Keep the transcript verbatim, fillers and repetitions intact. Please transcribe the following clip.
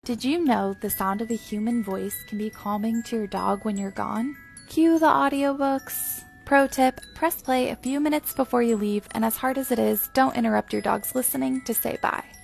Did you know the sound of a human voice can be calming to your dog when you're gone? Cue the audiobooks. Pro tip, press play a few minutes before you leave, and as hard as it is, don't interrupt your dog's listening to say bye.